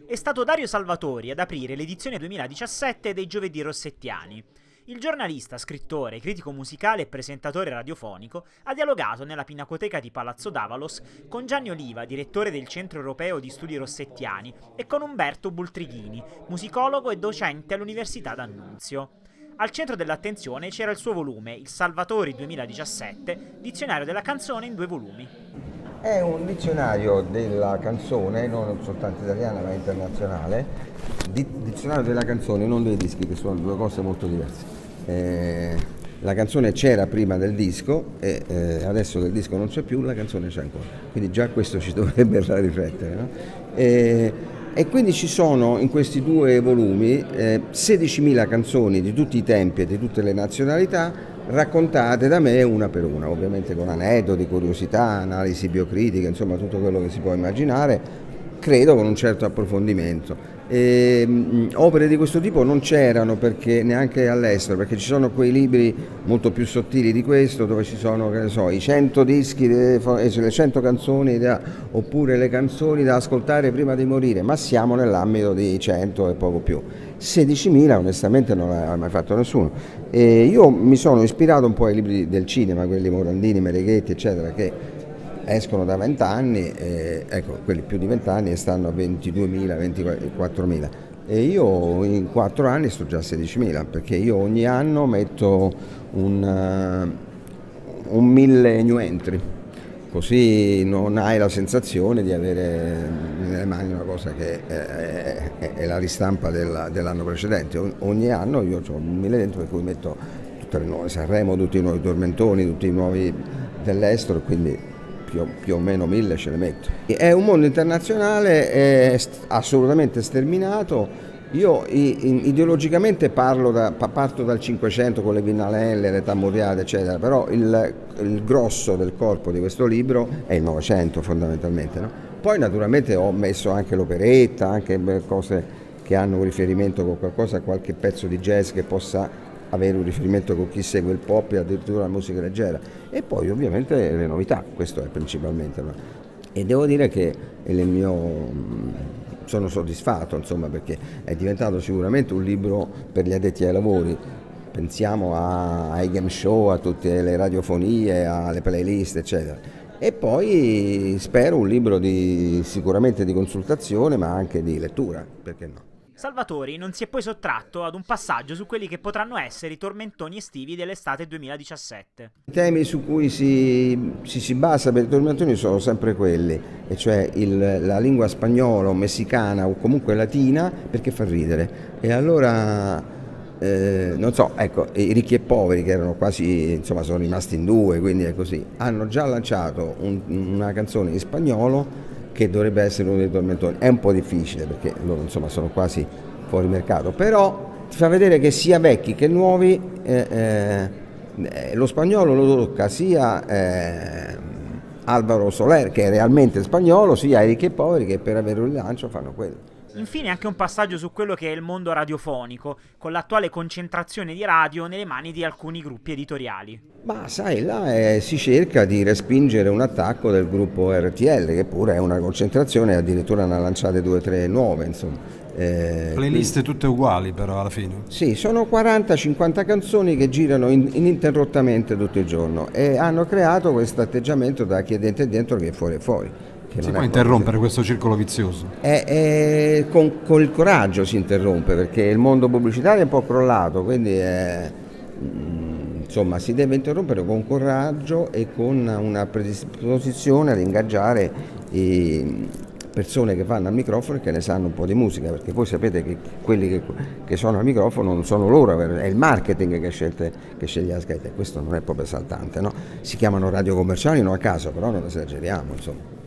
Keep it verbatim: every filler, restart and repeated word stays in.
È stato Dario Salvatori ad aprire l'edizione duemiladiciassette dei Giovedì Rossettiani. Il giornalista, scrittore, critico musicale e presentatore radiofonico ha dialogato nella Pinacoteca di Palazzo Davalos con Gianni Oliva, direttore del Centro Europeo di Studi Rossettiani, e con Umberto Bultrighini, musicologo e docente all'Università d'Annunzio. Al centro dell'attenzione c'era il suo volume, il Salvatori duemiladiciassette, dizionario della canzone in due volumi. È un dizionario della canzone, non soltanto italiana ma internazionale, dizionario della canzone, non dei dischi, che sono due cose molto diverse. Eh, la canzone c'era prima del disco e eh, adesso che il disco non c'è più, la canzone c'è ancora, quindi già questo ci dovrebbe far riflettere, no? E, e quindi ci sono in questi due volumi eh, sedicimila canzoni di tutti i tempi e di tutte le nazionalità, raccontate da me una per una, ovviamente con aneddoti, curiosità, analisi biocritica, insomma tutto quello che si può immaginare, credo con un certo approfondimento. E, mh, opere di questo tipo non c'erano perché neanche all'estero, perché ci sono quei libri molto più sottili di questo, dove ci sono, che ne so, i cento dischi, de, le cento canzoni da, oppure le canzoni da ascoltare prima di morire, ma siamo nell'ambito di cento e poco più. sedicimila onestamente non l'ha mai fatto nessuno. E io mi sono ispirato un po' ai libri del cinema, quelli Morandini, Mereghetti eccetera, che escono da venti anni, eh, ecco, quelli più di venti anni, e stanno a ventiduemila, ventiquattromila, e io in quattro anni sto già a sedicimila, perché io ogni anno metto un, uh, un mille new entry, così non hai la sensazione di avere nelle mani una cosa che è, è, è la ristampa della, dell'anno precedente. Ogni anno io ho un mille dentro, per cui metto tutte le nuove Sanremo, tutti i nuovi tormentoni, tutti i nuovi dell'estero, quindi Più, più o meno mille ce le metto. È un mondo internazionale, è assolutamente sterminato. Io ideologicamente parlo da, parto dal Cinquecento con le Vinnalelle, le Tammuriate eccetera, però il, il grosso del corpo di questo libro è il Novecento fondamentalmente, no? Poi naturalmente ho messo anche l'operetta, anche cose che hanno un riferimento con qualcosa, qualche pezzo di jazz che possa avere un riferimento con chi segue il pop e addirittura la musica leggera, e poi ovviamente le novità, questo è principalmente, no? E devo dire che il mio, sono soddisfatto, insomma, perché è diventato sicuramente un libro per gli addetti ai lavori. Pensiamo a, ai game show, a tutte le radiofonie, alle playlist eccetera, e poi spero un libro di, sicuramente di consultazione ma anche di lettura, perché no? Salvatori non si è poi sottratto ad un passaggio su quelli che potranno essere i tormentoni estivi dell'estate duemiladiciassette. I temi su cui si, si, si basa per i tormentoni sono sempre quelli, e cioè il, la lingua spagnola o messicana o comunque latina, perché fa ridere. E allora, eh, non so, ecco, i ricchi e poveri, che erano quasi, insomma, sono rimasti in due, quindi è così, hanno già lanciato un, una canzone in spagnolo che dovrebbe essere uno dei tormentoni. È un po' difficile perché loro, insomma, sono quasi fuori mercato, però ti fa vedere che sia vecchi che nuovi eh, eh, lo spagnolo lo tocca sia eh, Álvaro Soler, che è realmente spagnolo, sia i ricchi e poveri, che per avere un rilancio fanno quello. Infine anche un passaggio su quello che è il mondo radiofonico, con l'attuale concentrazione di radio nelle mani di alcuni gruppi editoriali. Ma sai, là eh, si cerca di respingere un attacco del gruppo R T L, che pure è una concentrazione, addirittura ne ha lanciate due o tre nuove, insomma. Eh, Playlist quindi, tutte uguali però alla fine? Sì, sono quaranta cinquanta canzoni che girano in, ininterrottamente tutto il giorno, e hanno creato questo atteggiamento da chi è dentro e dentro, che è fuori e fuori. Si può interrompere questo circolo vizioso? È, è, con, con il coraggio si interrompe, perché il mondo pubblicitario è un po' crollato, quindi è, insomma, si deve interrompere con coraggio e con una predisposizione ad ingaggiare i persone che vanno al microfono e che ne sanno un po' di musica, perché voi sapete che quelli che, che suonano al microfono non sono loro, è il marketing che, scelte, che sceglie la scheda, e questo non è proprio esaltante, no? Si chiamano radio commerciali non a caso, però non esageriamo, insomma.